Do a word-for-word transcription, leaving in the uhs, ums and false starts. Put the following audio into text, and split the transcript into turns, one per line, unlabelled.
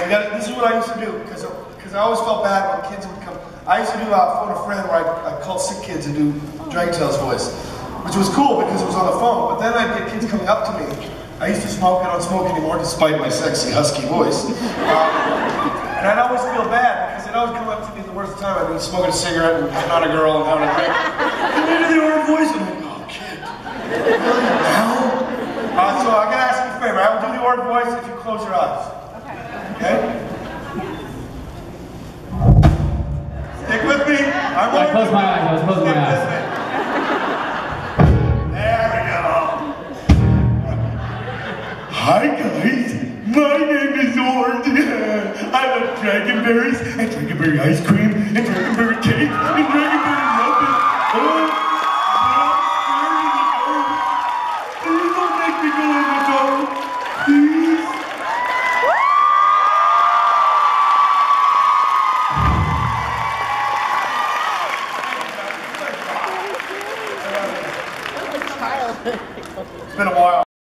we got, this is what I used to do, because because I always felt bad when kids would come. I used to do uh, phone a friend where I, I called sick kids and do Dragon Tales voice, which was cool because it was on the phone. But then I'd get kids coming up to me. I used to smoke. I don't smoke anymore, despite my sexy husky voice. Um, and I'd always feel bad because they'd always come up to me at the worst time. I'd be smoking a cigarette and hitting on a girl and having a drink. Come into the old voice, and I'm like, oh, kid, really now? Uh, so I'm gonna ask you a favor. I will do the order voice if you close your eyes. Okay? Stick with me. I'm
I close my eyes. I was closing my eyes.
There we go. Hi guys. My name is Ord. I love dragonberries and dragonberry ice cream and dragonberry cake and dragonberry muffins. Oh, where did it go? Please don't make me go in the dark. Please. It's been a while.